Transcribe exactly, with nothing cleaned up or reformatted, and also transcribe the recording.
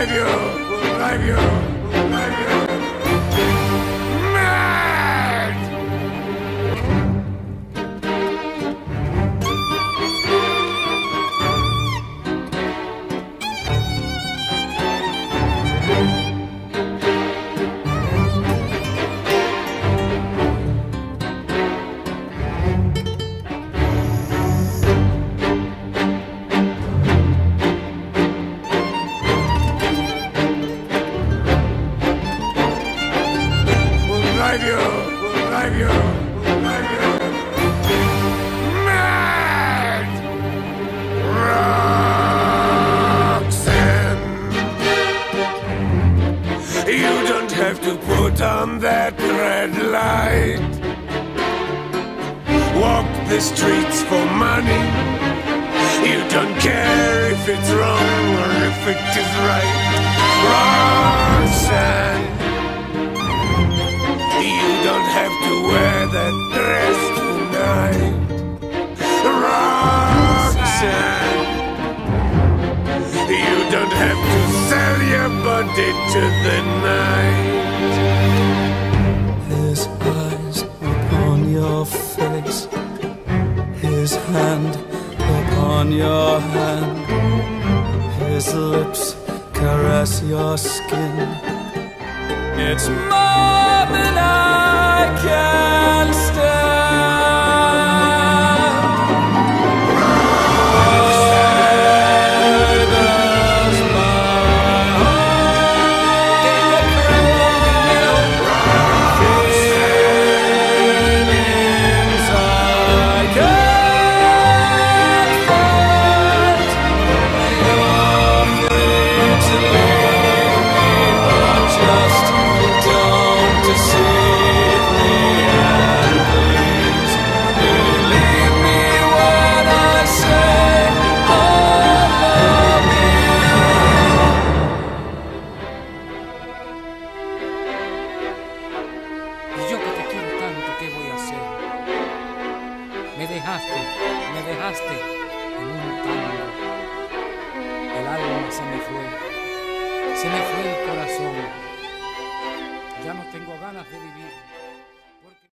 drive you, will drive you, will drive you mad! Drive you, will drive you, will drive you mad! Roxanne, you don't have to put on that red light. Walk the streets for money. You don't care if it's wrong or if it is right. Roxanne, you don't have to wear that dress tonight. Roxanne, you don't have to sell your body to the night. His eyes upon your face, his hand upon your hand, his lips caress your skin. It's more than I can stand. Why does my heart feelings I can't fight? You're free to leave me, but just don't deceive me, and please believe me when I say I love you. Y yo que te quiero tanto, ¿qué voy a hacer? Me dejaste, me dejaste en un tango. El alma se me fue, se me fue el corazón. Ya no tengo ganas de vivir.